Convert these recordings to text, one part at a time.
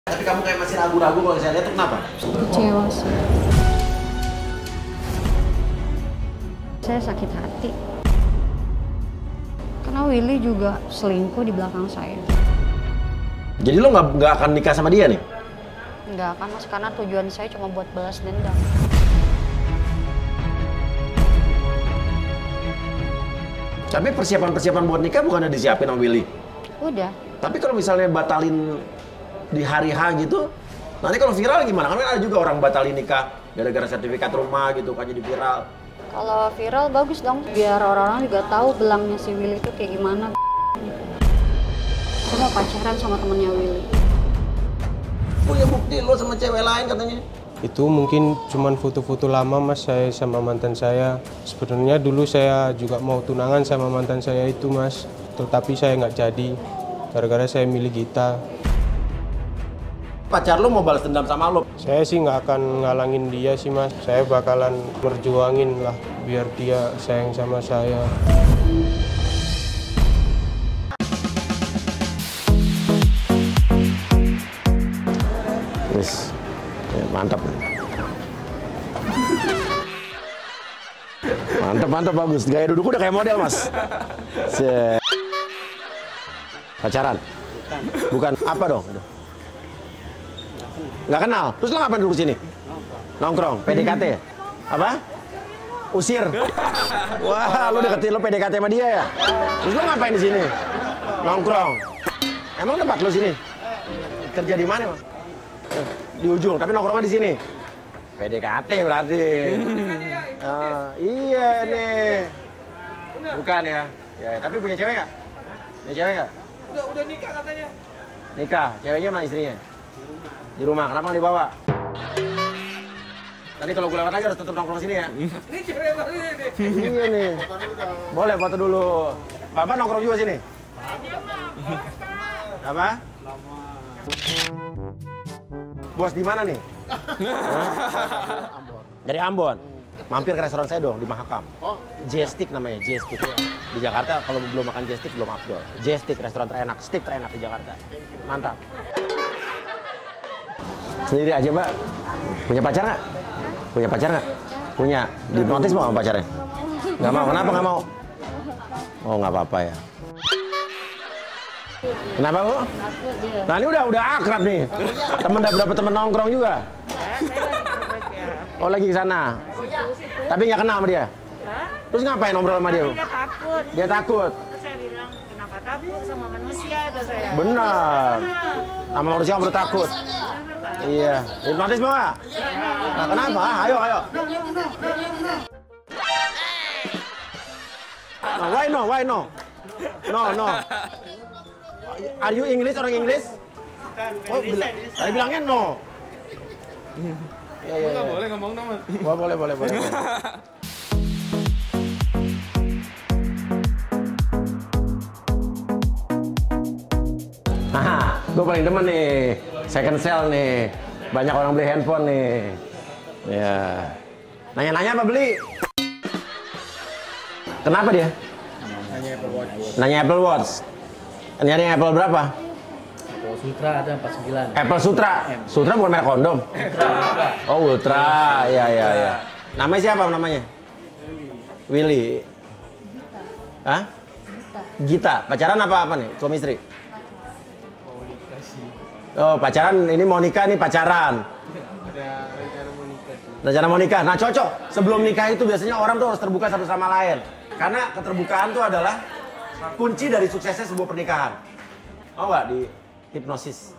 Tapi kamu kayak masih ragu-ragu kalau saya lihat tuh kenapa? Kecewa sih. Saya sakit hati. Karena Willy juga selingkuh di belakang saya. Jadi lo nggak akan nikah sama dia nih? Nggak akan mas, karena tujuan saya cuma buat balas dendam. Tapi persiapan buat nikah bukan ada disiapin sama Willy? Udah. Tapi kalau misalnya batalin di hari H gitu, nanti kalau viral gimana? Kan ada juga orang batalin nikah gara-gara sertifikat rumah gitu kan jadi viral. Kalau viral bagus dong, biar orang-orang juga tahu belangnya si Willy itu kayak gimana. Saya mau pacaran sama temennya Willy. Punya bukti lo sama cewek lain katanya? Itu mungkin cuman foto-foto lama mas, saya sama mantan saya. Sebenarnya dulu saya juga mau tunangan sama mantan saya itu mas, tetapi saya nggak jadi gara-gara saya milih Gita. Pacar lo mau balas dendam sama lo? Saya sih nggak akan ngalangin dia sih mas, saya bakalan berjuangin lah biar dia sayang sama saya. Wis, ya, mantap. Mantap bagus. Gaya duduk udah kayak model mas. Pacaran? Bukan. Apa dong? Nggak kenal. Terus lo ngapain dulu sini? Nongkrong. PDKT? Apa? Usir. Wah, lo deketin lo PDKT sama dia ya? Terus lo ngapain di sini? Nongkrong. Emang tempat lo sini? Kerja di mana, Mas? Di ujung, tapi nongkrongnya di sini. PDKT berarti. Iya nih. Bukan ya? Ya, tapi punya cewek nggak? Punya cewek nggak? Udah nikah katanya. Nikah, ceweknya mana istrinya? Di rumah, kenapa nggak dibawa? Tadi kalau gue lewat lagi harus tetap nongkrong sini ya? Ini cewek baru ini. Iya nih. Boleh foto dulu. Bapak nongkrong juga sini? Apa? Bos di mana nih? Dari Ambon. Mampir ke restoran saya dong di Mahakam. J-Stick namanya, J-Stick. Di Jakarta kalau belum makan J-Stick belum afdol. J-Stick restoran terenak, stick terenak di Jakarta. Mantap. Sendiri aja, Mbak. Punya pacar nggak? Punya pacar nggak? Punya. Dihipnotis mau sama pacarnya? Nggak mau. Kenapa nggak mau? Oh, nggak apa-apa ya. Kenapa, Bu? Nah, ini udah akrab nih. Dapat temen nongkrong juga. Oh, lagi ke sana. Tapi nggak kenal sama dia. Terus ngapain ngobrol sama dia, Bu? Dia takut. Dia takut. Terus saya bilang, kenapa takut sama manusia itu saya. Benar. Sama manusia baru takut. Iya. Hipnotis mau nggak? Nah, kenapa? Ayo. Nah, why no? No. Are you English, orang Inggris? Oh, tadi bilangnya no. Iya. Nggak boleh ngomong nama. Boleh. Nah, gue paling demen nih, second sale nih. Banyak orang beli handphone nih. Ya. Nanya-nanya apa beli? Kenapa dia? Nanya Apple Watch. Nyari Apple berapa? Apple Sutra ada 49. Apple Sutra. Sutra bukan merek kondom. Oh, Ultra. Ya. Namanya siapa namanya? Willy. Hah? Gita. Pacaran apa nih? Suami istri? Oh, pacaran. Ini mau nikah nih pacaran. Rencana mau nikah. Nah, cocok. Sebelum nikah itu biasanya orang tuh harus terbuka satu sama lain. Karena keterbukaan tuh adalah kunci dari suksesnya sebuah pernikahan. Mau nggak di hipnosis?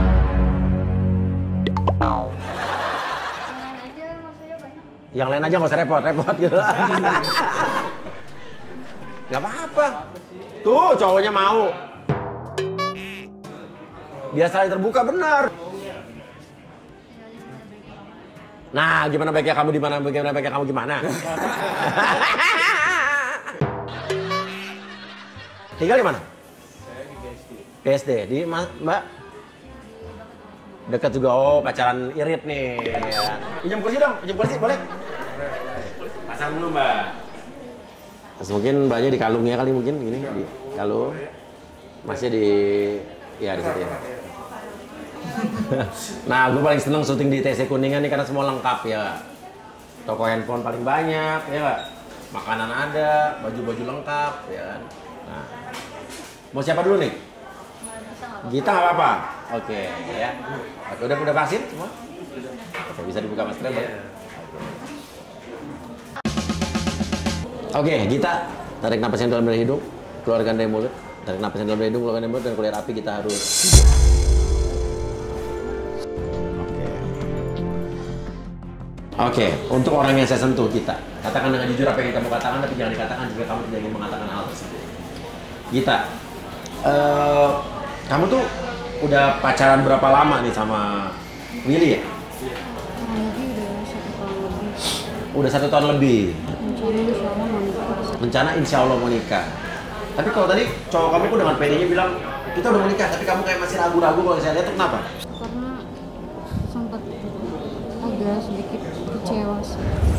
Yang lain aja nggak usah repot gitu. Nggak apa-apa. Tuh cowoknya mau. Dia saling terbuka benar. Nah, gimana baiknya kamu di mana? Bagaimana baiknya kamu gimana? Tinggal di mana? Saya di GSD. PSD. Di Mbak? Dekat juga. Oh, pacaran irit nih. Pinjam kursi dong, boleh? Pasang dulu, Mbak. Terus mungkin Mbaknya di kalungnya kali mungkin gini, di kalung. Masih di ya di situ ya. Nah, gue paling seneng syuting di TC Kuningan nih karena semua lengkap ya. Toko handphone paling banyak, ya Pak. Makanan ada, baju-baju lengkap, ya kan. Nah, mau siapa dulu nih? Gita nggak apa-apa. Oke, ya. Oke, udah vaksin semua? Oke, bisa dibuka masker ya. Oke, Gita, tarik napasnya dalam dari hidung, keluarkan dari mulut. Tarik napasnya dalam dari hidung, keluarkan dari mulut, dan keluar api kita harus. Oke, untuk orang yang saya sentuh kita, katakan dengan jujur apa yang kita mau katakan, tapi jangan dikatakan jika kamu tidak ingin mengatakan hal tersebut. Gita, kamu tuh udah pacaran berapa lama nih sama Willy ya? Udah 1 tahun lebih. Udah 1 tahun lebih. Rencana insya Allah mau nikah. Tapi kalau tadi cowok kamu kok dengan pedenya bilang kita udah mau nikah, tapi kamu kayak masih ragu-ragu kalau saya lihat tuh kenapa? Karena sempat agak sedikit kecewa sih.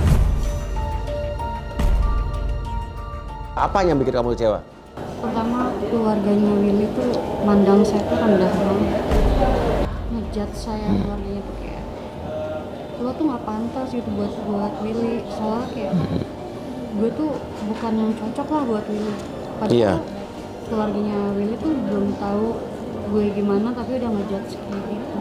Apa yang bikin kamu kecewa? Pertama, keluarganya Willy tuh mandang saya tuh rendah banget. Ngejat saya keluarganya tuh kayak lo tuh nggak pantas gitu buat Willy. Soalnya kayak gue tuh bukan yang cocok lah buat Willy. Padahal Iya. keluarganya Willy tuh belum tahu gue gimana tapi udah ngejat kayak gitu.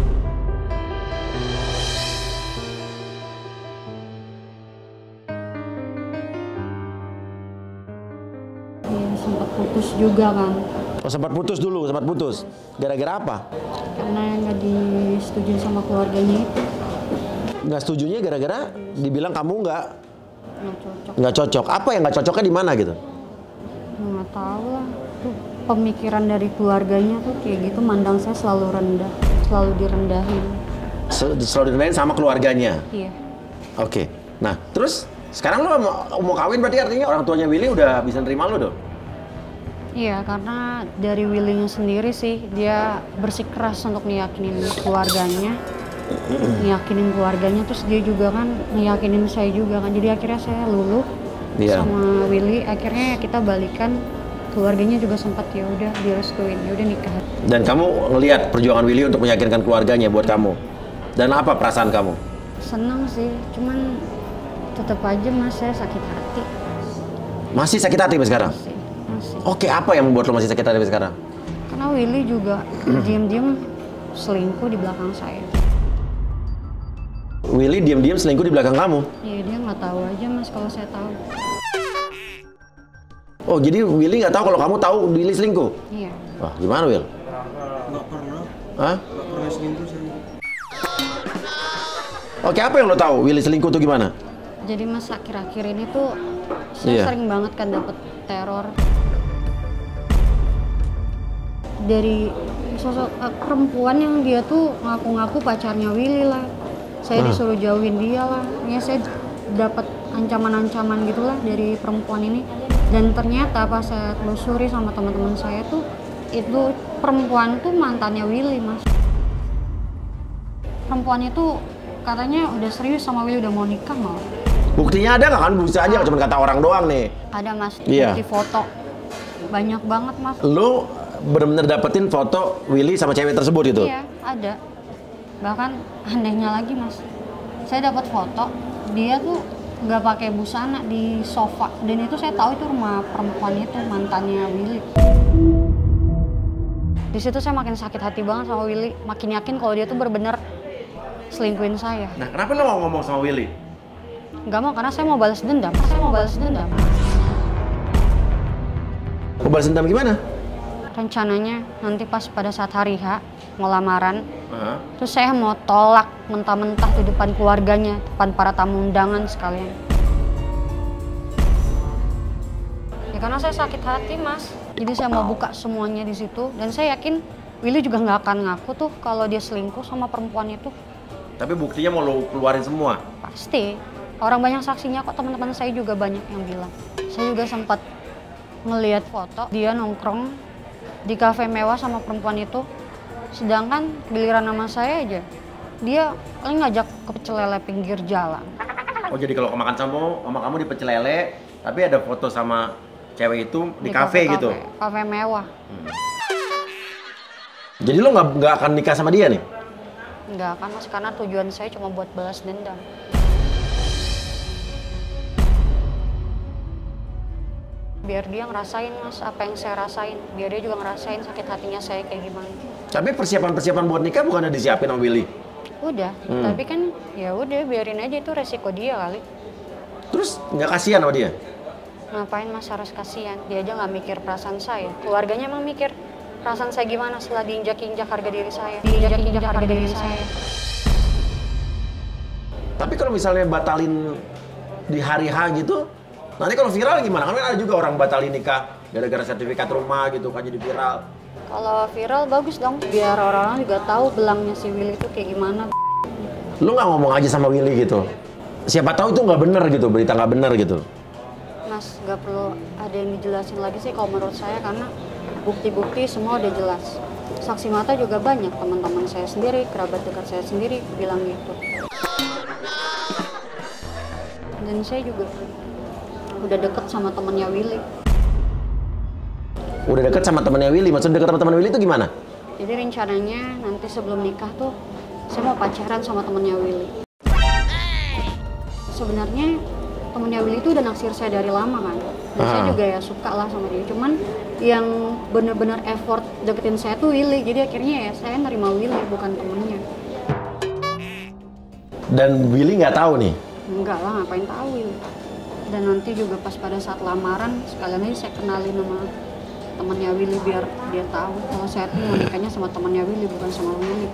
Iya, sempat putus juga kan. Oh, sempat putus dulu, sempat putus. Gara-gara apa? Karena nggak disetujui sama keluarganya itu. Nggak setujunya gara-gara dibilang kamu Nggak cocok. nggak cocok. Apa yang nggak cocoknya di mana gitu? Nggak tahu lah. Tuh pemikiran dari keluarganya tuh kayak gitu, mandang saya selalu rendah, selalu direndahin. Selalu direndahin sama keluarganya. Iya. Oke. Nah, terus sekarang lo mau kawin berarti artinya orang tuanya Willy udah bisa nerima lo dong? Iya, karena dari Willy-nya sendiri sih dia bersikeras untuk ngeyakinin keluarganya. Terus dia juga kan ngeyakinin saya juga kan. Jadi akhirnya saya luluh sama Willy, akhirnya kita balikan. Keluarganya juga sempat ya udah direstuin, ya udah nikah. Dan kamu ngelihat perjuangan Willy untuk meyakinkan keluarganya buat kamu. Dan apa perasaan kamu? Senang sih, cuman tetap aja mas saya sakit hati. Masih sakit hati sampai sekarang? Masih. Oke, apa yang membuat lo masih sakit hati sampai sekarang? Karena Willy juga diam-diam selingkuh di belakang saya. Willy diam-diam selingkuh di belakang kamu? Iya, dia nggak tahu aja mas kalau saya tahu. Oh, jadi Willy nggak tahu kalau kamu tahu Willy selingkuh? Iya. Wah, gimana Will? Nggak pernah. Hah? Nggak pernah selingkuh saya. Oke, apa yang lo tahu Willy selingkuh tuh gimana? Jadi mas akhir-akhir ini tuh saya sering banget kan dapet teror dari sosok perempuan yang dia tuh ngaku-ngaku pacarnya Willy lah. Saya disuruh jauhin dia lah. Ya saya dapat ancaman-ancaman gitulah dari perempuan ini. Dan ternyata pas saya telusuri sama teman-teman saya tuh itu perempuan tuh mantannya Willy mas. Perempuan itu katanya udah serius sama Willy, udah mau nikah malah. Buktinya ada nggak kan? Bisa aja cuma kata orang doang nih. Ada mas, Iya. bukti foto banyak banget mas. Lo bener-bener dapetin foto Willy sama cewek tersebut itu? Iya ada. Bahkan anehnya lagi mas, saya dapat foto dia tuh nggak pakai busana di sofa, dan itu saya tahu itu rumah perempuan itu mantannya Willy. Di situ saya makin sakit hati banget sama Willy, makin yakin kalau dia tuh bener-bener selingkuhin saya. Nah, kenapa lo mau ngomong sama Willy? Nggak mau, karena saya mau balas dendam. Mau balas dendam gimana? Rencananya nanti pas pada saat hari H mau lamaran, terus saya mau tolak mentah-mentah di depan keluarganya, depan para tamu undangan sekalian. Ya karena saya sakit hati mas, jadi saya mau buka semuanya di situ, dan saya yakin Willy juga nggak akan ngaku tuh kalau dia selingkuh sama perempuan itu. Tapi buktinya mau lo keluarin semua? Pasti, orang banyak saksinya kok, teman-teman saya juga banyak yang bilang. Saya juga sempat ngelihat foto dia nongkrong di kafe mewah sama perempuan itu, sedangkan giliran nama saya aja dia paling ngajak ke pecel lele pinggir jalan. Oh, jadi kalau makan sama kamu di pecel lele, tapi ada foto sama cewek itu di kafe gitu? Kafe mewah. Jadi lo nggak akan nikah sama dia nih? Nggak akan mas, karena tujuan saya cuma buat balas dendam. Biar dia ngerasain mas apa yang saya rasain, biar dia juga ngerasain sakit hatinya saya kayak gimana. Tapi persiapan buat nikah bukan udah disiapin sama Willy? Udah, tapi kan ya udah biarin aja, itu resiko dia kali. Terus nggak kasihan sama dia? Ngapain mas harus kasihan? Dia aja nggak mikir perasaan saya. Keluarganya emang mikir perasaan saya gimana setelah diinjak-injak harga diri saya. Diinjak-injak harga diri saya. Tapi kalau misalnya batalin di hari H gitu, nanti kalau viral gimana? Kan ada juga orang batalin nikah gara-gara sertifikat rumah gitu kan jadi viral. Kalau viral bagus dong, biar orang-orang juga tahu belangnya si Willy itu kayak gimana. Lu nggak ngomong aja sama Willy gitu? Siapa tahu itu nggak bener gitu, berita nggak bener gitu. Mas, nggak perlu ada yang dijelasin lagi sih kalau menurut saya, karena bukti-bukti semua udah jelas. Saksi mata juga banyak, teman-teman saya sendiri, kerabat dekat saya sendiri bilang gitu. Dan saya juga udah deket sama temennya Willy. Udah deket sama temennya Willy? Maksud deket sama temen Willy itu gimana? Jadi rencananya nanti sebelum nikah tuh saya mau pacaran sama temennya Willy. Sebenarnya temennya Willy itu udah naksir saya dari lama kan. Dan saya juga ya suka lah sama dia. Cuman yang bener-bener effort deketin saya tuh Willy. Jadi akhirnya ya saya nerima Willy, bukan temennya. Dan Willy nggak tahu nih? Enggak lah, ngapain tahu Willy. Dan nanti juga pas pada saat lamaran sekalian aja saya kenalin sama temennya Willy biar dia tahu kalau saya tuh mau nikahnya sama temennya Willy, bukan sama Willy.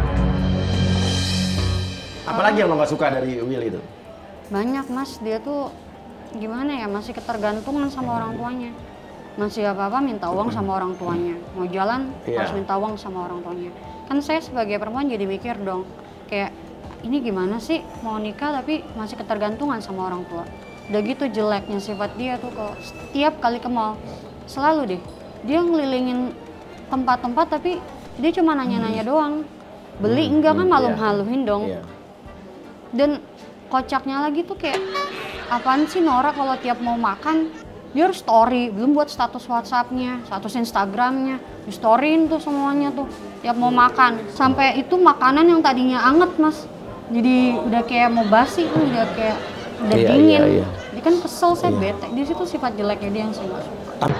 Apalagi yang lo nggak suka dari Willy itu? Banyak mas, dia tuh gimana ya, masih ketergantungan sama orang tuanya. Masih apa-apa minta uang sama orang tuanya. Mau jalan harus minta uang sama orang tuanya. Kan saya sebagai perempuan jadi mikir dong, kayak ini gimana sih mau nikah tapi masih ketergantungan sama orang tua. Udah gitu jeleknya sifat dia tuh, kalau setiap kali ke mall selalu deh dia ngelilingin tempat-tempat tapi dia cuma nanya-nanya doang. Beli enggak kan malum-haluin dong. Dan kocaknya lagi tuh kayak apaan sih Nora, kalau tiap mau makan dia harus story, belum buat status WhatsApp-nya, status Instagram-nya, di storyin tuh semuanya tuh tiap mau makan. Sampai itu makanan yang tadinya anget mas, jadi udah kayak mau basi tuh, udah kayak udah dingin. Jadi kan kesel, saya bete. Di situ sifat jeleknya dia yang saya nggak suka.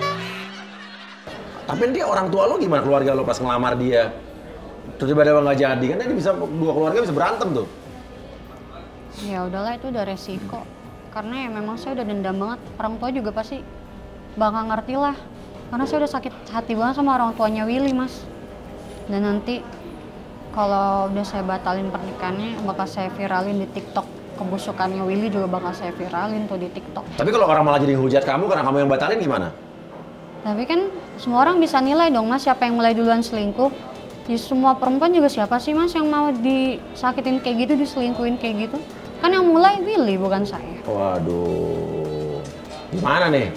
Tapi dia orang tua lo gimana, keluarga lo pas ngelamar dia? Terus tiba-tiba nggak jadi, kan dia bisa, dua keluarga bisa berantem tuh. Ya udahlah, itu udah resiko. Karena ya memang saya udah dendam banget. Orang tua juga pasti bakal ngerti lah. Karena saya udah sakit hati banget sama orang tuanya Willy mas. Dan nanti kalau udah saya batalin pernikahannya, bakal saya viralin di TikTok. Kebusukannya Willy juga bakal saya viralin tuh di TikTok. Tapi kalau orang malah jadi hujat kamu karena kamu yang batalin gimana? Tapi kan semua orang bisa nilai dong mas, siapa yang mulai duluan selingkuh. Ya semua perempuan juga, siapa sih mas yang mau disakitin kayak gitu, diselingkuhin kayak gitu. Kan yang mulai Willy, bukan saya. Waduh, gimana nih?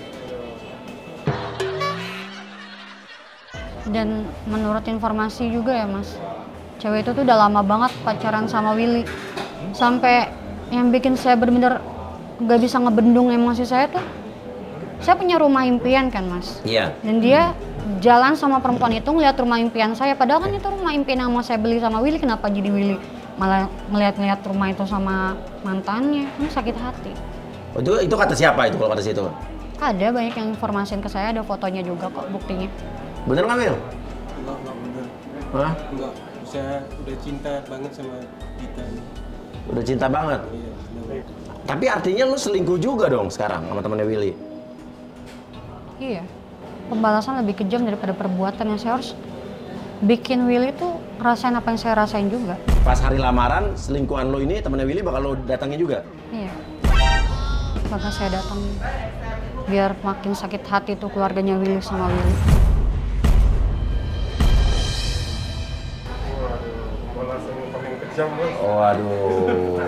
Dan menurut informasi juga ya mas, cewek itu tuh udah lama banget pacaran sama Willy. Sampai yang bikin saya bener-bener gak bisa ngebendung emosi saya tuh, saya punya rumah impian kan mas. Iya. Dan dia jalan sama perempuan itu ngeliat rumah impian saya, padahal kan itu rumah impian yang mau saya beli sama Willy. Kenapa jadi Willy malah ngeliat-ngeliat rumah itu sama mantannya? Kan sakit hati. Oh, itu kata siapa itu kalau kata situ? Ada banyak yang informasiin ke saya, ada fotonya juga kok buktinya. Bener nggak Mil? Enggak bener. Hah? Enggak, saya udah cinta banget sama Dita ini. Udah cinta banget? Iya, bener. Tapi artinya lu selingkuh juga dong sekarang sama temannya Willy? Iya, pembalasan lebih kejam daripada perbuatan. Yang saya harus bikin Willy tuh rasain apa yang saya rasain juga. Pas hari lamaran, selingkuhan lo ini temannya Willy bakal lo datangin juga? Iya, bakal saya datang biar makin sakit hati tuh keluarganya Willy sama Willy. Oh aduh.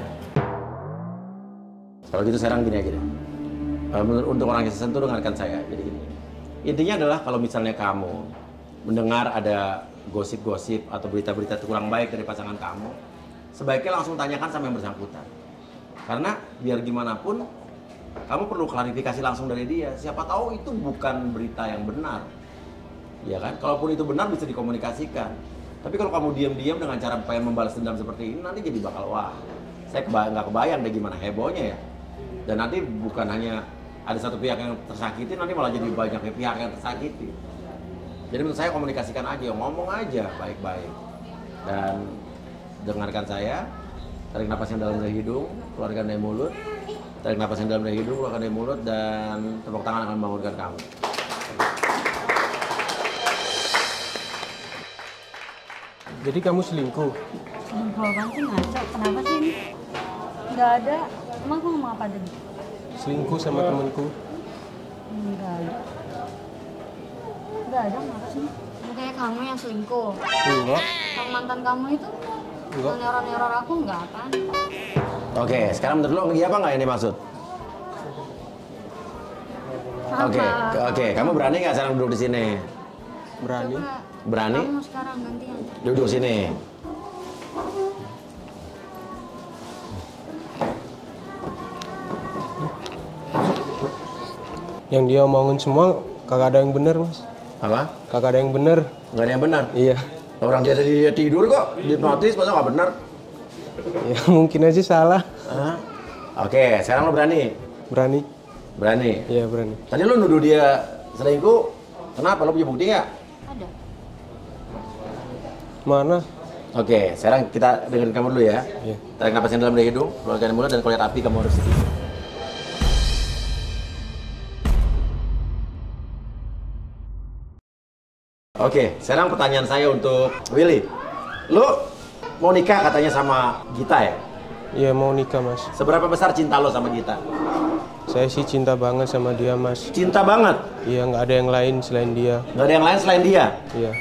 Kalau gitu sekarang gini aja deh. Untuk orang yang tersentuh dengarkan saya. Jadi gini. Intinya adalah kalau misalnya kamu mendengar ada gosip-gosip atau berita-berita kurang baik dari pasangan kamu, sebaiknya langsung tanyakan sama yang bersangkutan. Karena biar gimana pun, kamu perlu klarifikasi langsung dari dia. Siapa tahu itu bukan berita yang benar. Ya kan? Kalaupun itu benar bisa dikomunikasikan. Tapi kalau kamu diam-diam dengan cara pengen membalas dendam seperti ini, nanti jadi bakal wah. Saya nggak kebayang deh gimana hebohnya ya. Dan nanti bukan hanya ada satu pihak yang tersakiti, nanti malah jadi banyak pihak yang tersakiti. Jadi menurut saya komunikasikan aja, ngomong aja baik-baik. Dan dengarkan saya, tarik napas yang dalam dari hidung, keluarkan dari mulut. Tarik napas yang dalam dari hidung, keluarkan dari mulut, dan tepuk tangan akan membangunkan kamu. Jadi kamu selingkuh? Kalau kan sih ngaco, kenapa sih ini? Nggak ada, emang aku ngomong apa tadi? Selingkuh sama temanku? Nggak ada. Nggak ada, kenapa sih? Kayak kamu yang selingkuh. Enggak. Sama mantan kamu itu? Enggak. Neror-neror aku nggak apa? Oke, sekarang menurut lo ngerti apa nggak ini maksud? Oke, kamu berani nggak sekarang duduk di sini? Berani? Berani? Kamu sekarang gantian. Duduk sini. Yang dia omongin semua kagak ada yang bener, Mas. Apa? Kagak ada yang bener. Nggak ada yang benar? Iya. Orang dia tadi tidur kok, dihipnotis, masa nggak benar? Ya mungkin aja salah. Hah? Oke, sekarang lo berani? Berani? Berani? Iya berani. Tadi lo nuduh dia selingkuh, kenapa? Lo punya bukti nggak? Ada. Mana? Oke, sekarang kita dengerin kamu dulu ya. Iya. Tarik napas yang dalam dari hidung, keluarkan dari mulut, dan kalau lihat api kamu harus sedih. Oke, sekarang pertanyaan saya untuk Willy. Lo mau nikah katanya sama Gita ya? Iya mau nikah, Mas. Seberapa besar cinta lo sama Gita? Saya sih cinta banget sama dia, Mas. Cinta banget? Iya nggak ada yang lain selain dia. Nggak ada yang lain selain dia? Iya.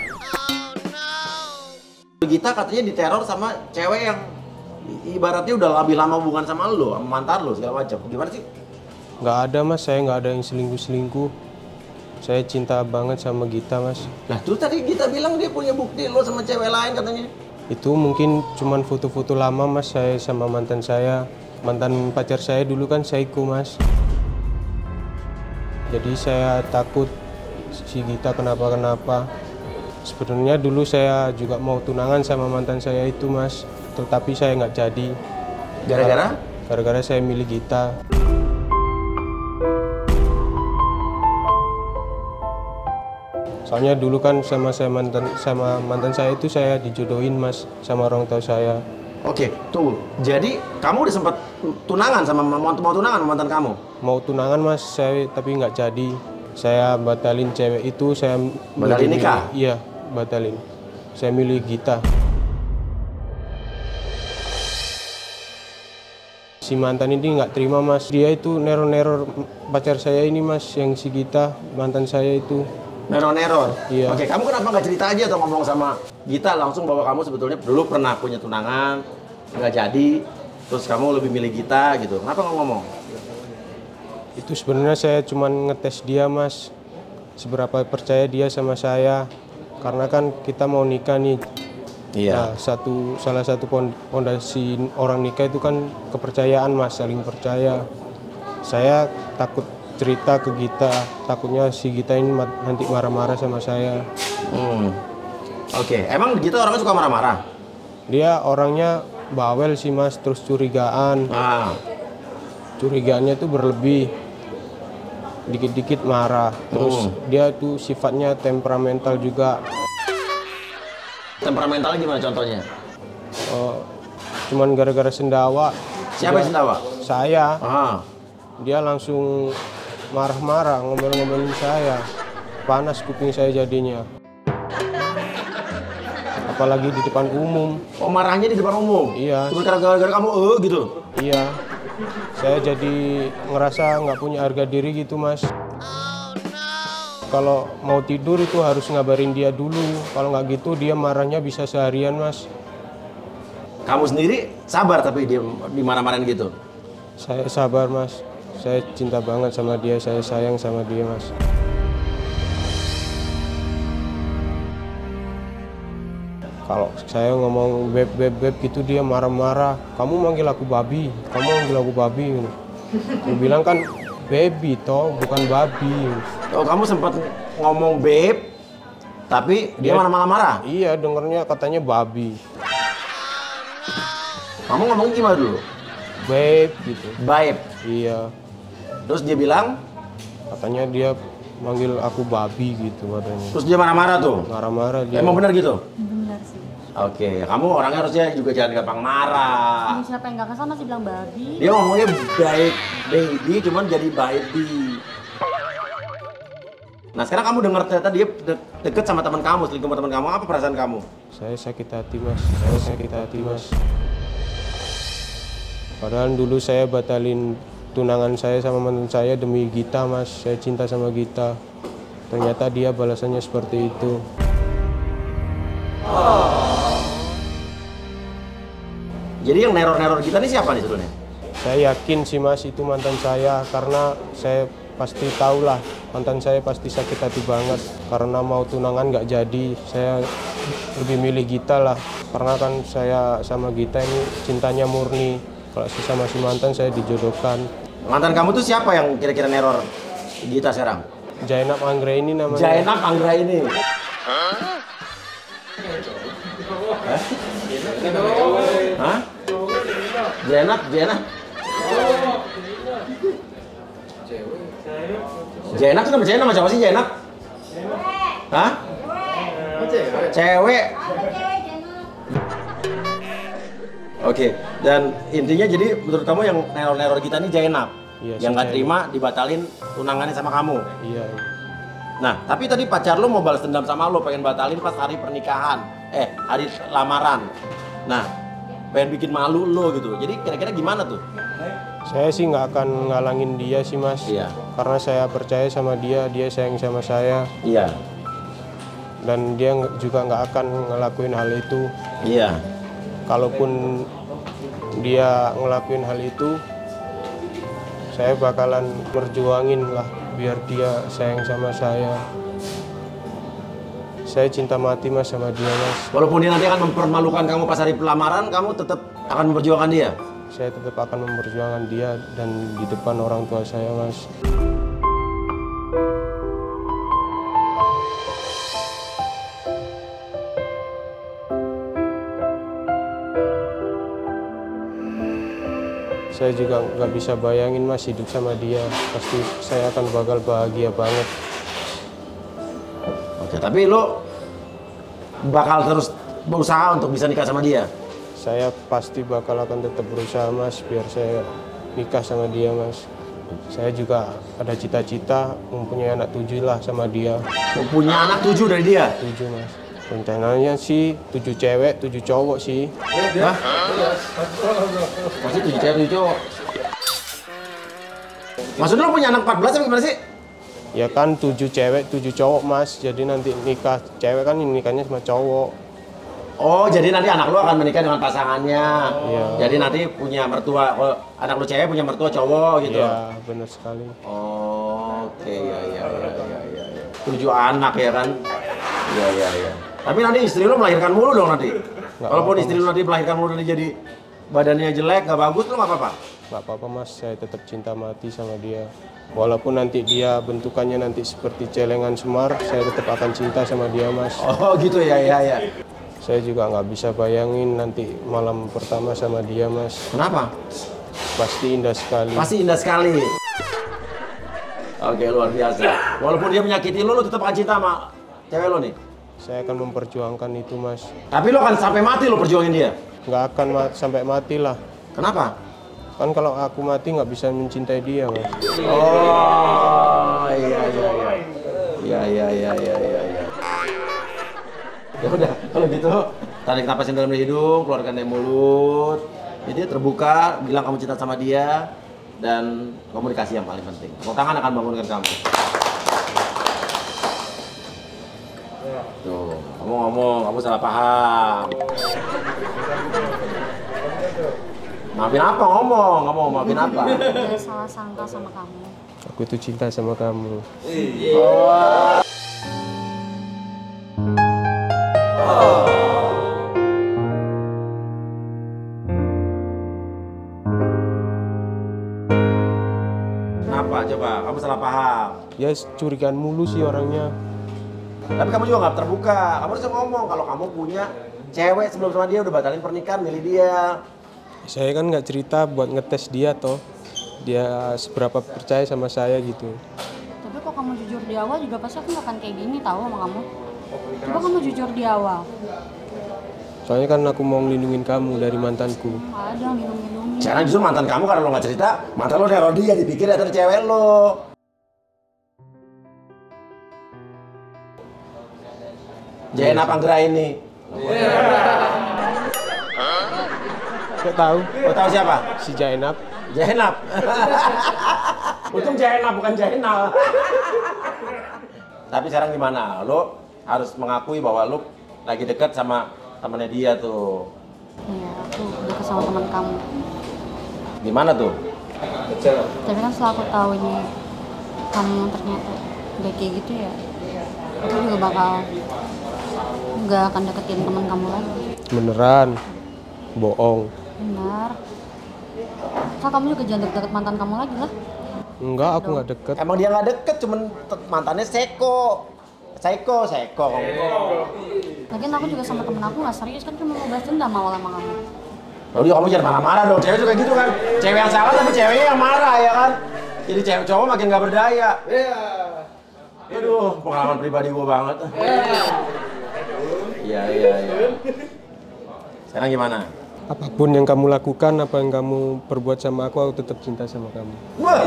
Gita katanya diteror sama cewek yang ibaratnya udah lebih lama hubungan sama lo, sama mantan lo segala macam. Gimana sih? Nggak ada, Mas. Saya nggak ada yang selingkuh-selingkuh. Saya cinta banget sama Gita, Mas. Nah, terus tadi Gita bilang dia punya bukti lo sama cewek lain katanya. Itu mungkin cuman foto-foto lama, Mas. Saya sama mantan saya. Mantan pacar saya dulu kan psycho, Mas. Jadi saya takut si Gita kenapa-kenapa. Sebenarnya dulu saya juga mau tunangan sama mantan saya itu, Mas. Tetapi saya nggak jadi. Gara-gara? Gara-gara saya milih Gita. Soalnya dulu kan sama mantan saya itu saya dijodohin, Mas, sama orang tua saya. Oke, tunggu. Jadi kamu udah sempat tunangan sama mau tunangan sama mantan kamu? Mau tunangan, Mas, saya tapi nggak jadi. Saya batalin cewek itu, saya Batalin nikah? Iya, batalin. Saya milih Gita. Si mantan ini nggak terima, Mas. Dia itu neror-neror pacar saya ini, Mas, yang si Gita, mantan saya itu. Neror-neror? Iya. Oke, kamu kenapa nggak cerita aja atau ngomong sama Gita langsung bahwa kamu sebetulnya dulu pernah punya tunangan, nggak jadi, terus kamu lebih milih Gita gitu. Kenapa nggak ngomong? Itu sebenarnya saya cuman ngetes dia, Mas. Seberapa percaya dia sama saya. Karena kan kita mau nikah nih. Iya. Nah, salah satu fondasi orang nikah itu kan kepercayaan, Mas, saling percaya. Saya takut cerita ke Gita, takutnya si Gita ini nanti marah-marah sama saya. Oke, emang Gita orangnya suka marah-marah? Dia orangnya bawel sih, Mas, terus curigaan. Ah. Curigaannya itu berlebih. Dikit-dikit marah. Terus dia tuh sifatnya temperamental juga. Temperamentalnya gimana contohnya? Cuman gara-gara sendawa. Siapa yang sendawa? Saya. Ah. Dia langsung marah-marah, ngomel-ngomelin saya. Panas kuping saya jadinya. Apalagi di depan umum. Oh, marahnya di depan umum? Iya. Cuma gara-gara kamu gitu? Iya. Saya jadi ngerasa nggak punya harga diri gitu, Mas. Kalau mau tidur itu harus ngabarin dia dulu. Kalau nggak gitu dia marahnya bisa seharian, Mas. Kamu sendiri sabar tapi dia dimarah-marahin gitu? Saya sabar, Mas. Saya cinta banget sama dia, saya sayang sama dia, Mas. Kalau saya ngomong beb gitu dia marah-marah. Kamu manggil aku babi, kamu manggil aku babi. Dia bilang kan baby toh, bukan babi. Oh, kamu sempat ngomong babe, Tapi dia mana malah marah? Iya, dengernya katanya babi. Kamu ngomongnya gimana dulu? Babe gitu. Baik. Iya. Terus dia bilang, Katanya dia manggil aku babi gitu katanya. terus dia marah-marah tuh? Marah-marah dia. Emang benar gitu? Benar sih. Oke, kamu orangnya harusnya juga jangan gampang marah. Siapa yang gak kesal masih bilang babi. Dia ngomongnya baik baby, cuman jadi baby. Nah sekarang kamu dengar ternyata dia deket sama teman kamu, selingkuh sama teman kamu, apa perasaan kamu? Saya sakit hati mas, saya sakit hati mas. Padahal dulu saya batalin tunangan saya sama mantan saya demi Gita mas. Saya cinta sama Gita. Ternyata dia balasannya seperti itu. Jadi yang neror-neror kita nih siapa nih sebenarnya? Saya yakin sih mas itu mantan saya karena saya pasti tahu lah mantan saya pasti sakit hati banget karena mau tunangan nggak jadi. Saya lebih milih Gita lah karena kan saya sama Gita ini cintanya murni. Kalau sama si mantan saya dijodohkan. Mantan kamu tuh siapa yang kira-kira neror Gita sekarang? Jainab Anggraini namanya. Jainab Anggraini. Hah? Jainab. Jainab tuh nama siapa sih Jainab? Hah? Cewek. Oke, dan intinya jadi menurut kamu yang neror-neror kita nih Jainab, Iya, yang si nggak Jainab. terima dibatalin tunangannya sama kamu. Iya. Nah, tapi tadi pacar lo mau balas dendam sama lo, pengen batalin pas hari pernikahan, hari lamaran. Nah, pengen bikin malu lo gitu. Jadi kira-kira gimana tuh? Saya sih nggak akan ngalangin dia sih mas. Iya. Karena saya percaya sama dia sayang sama saya. Iya. Dan dia juga nggak akan ngelakuin hal itu. Iya. Kalaupun dia ngelakuin hal itu, saya bakalan perjuangin lah biar dia sayang sama saya. Saya cinta mati mas sama dia mas. Walaupun dia nanti akan mempermalukan kamu pas hari pelamaran, kamu tetap akan memperjuangkan dia. Saya tetap akan memperjuangkan dia dan di depan orang tua saya mas. Saya juga nggak bisa bayangin mas hidup sama dia. Pasti saya akan bakal bahagia banget. Oke, tapi lo bakal terus berusaha untuk bisa nikah sama dia. Saya pasti bakal akan tetap berusaha mas biar saya nikah sama dia mas. Saya juga ada cita-cita mempunyai anak 7 lah sama dia. Punya anak 7 dari dia. 7 mas. Rencananya sih 7 cewek, 7 cowok sih. Hah? Masih 7 cewek, 7 cowok. Maksudnya lo punya anak 14 apa gimana sih? Ya kan 7 cewek, 7 cowok mas. Jadi nanti nikah cewek kan nikahnya sama cowok. Oh, jadi nanti anak lo akan menikah dengan pasangannya. Iya. Jadi nanti punya mertua, anak lo cewek punya mertua cowok gitu. Iya benar sekali. Oh, oke, ya. 7 anak ya kan? Iya. Tapi nanti istri lo melahirkan mulu dong nanti. Nggak Walaupun apa-apa, istri lo nanti melahirkan mulu nanti jadi badannya jelek, nggak bagus, lo nggak apa-apa. Nggak apa-apa mas, saya tetap cinta mati sama dia. Walaupun nanti dia bentukannya nanti seperti celengan Semar, saya tetap akan cinta sama dia mas. Oh gitu ya. Saya juga nggak bisa bayangin nanti malam pertama sama dia mas. Kenapa? Pasti indah sekali. Pasti indah sekali. Oke, luar biasa. Walaupun dia menyakiti lo tetap akan cinta sama cewek lo nih. Saya akan memperjuangkan itu mas. Tapi lo akan sampai mati lo perjuangin dia. Nggak akan sampai mati lah. Kenapa? Kan kalau aku mati nggak bisa mencintai dia mas. Oh, iya. Ya udah, kalau gitu tarik napas yang dalam dari hidung, keluarkan dari mulut. Jadi terbuka, bilang kamu cinta sama dia dan komunikasi yang paling penting. Tepuk tangan akan bangunkan kamu. Tuh, kamu ngomong, kamu salah paham. Maafin apa ngomong, maafin apa? Saya salah sangka sama kamu. Aku tuh cinta sama kamu. Kenapa coba? Kamu salah paham. Ya curigaan mulu sih orangnya. Tapi kamu juga nggak terbuka. Kamu harus ngomong kalau kamu punya cewek sebelum sama dia udah batalin pernikahan, milih dia. Saya kan nggak cerita buat ngetes dia toh. Dia seberapa percaya sama saya gitu. Tapi kok kamu jujur di awal juga pasti aku nggak akan kayak gini tahu sama kamu. Coba kamu jujur di awal. Soalnya kan aku mau ngelindungin kamu dari mantanku. Nggak ada minum-minum. Sekarang justru mantan kamu karena lo nggak cerita, mantan lo neror dia, dipikir ada cewek lo. Jainab Anggra ini. Saya tahu Lo tahu siapa? si Jainab. Jainab. Untung Jainab bukan Jainal. Tapi sekarang gimana? Lo harus mengakui bahwa lo lagi dekat sama temannya dia tuh. Iya, aku udah sama teman kamu. Gimana tuh? Tapi kan setelah aku tahu ini kamu ternyata udah kayak gitu ya, aku juga bakal nggak akan deketin teman kamu lagi. Beneran. Bohong. Benar. Kan kamu juga jangan deket mantan kamu lagi lah. Enggak, aku nggak deket. Emang dia nggak deket, cuman mantannya Seko. Seko. Lagian aku juga sama temen aku nggak serius kan, cuma mau balas dendam awal sama kamu. Lalu kamu jangan marah-marah dong, cewek juga gitu kan. Cewek yang salah tapi ceweknya yang marah ya kan. Jadi cewek cowok makin nggak berdaya. Aduh, pengalaman pribadi gua banget. Iya. Sekarang gimana? Apapun yang kamu lakukan, apa yang kamu perbuat sama aku tetap cinta sama kamu. Wah.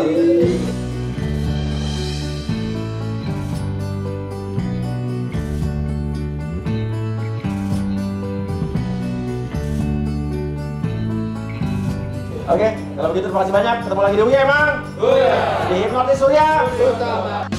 Oke, kalau begitu terima kasih banyak. Ketemu lagi di UY emang. Di Hipnotis Surya.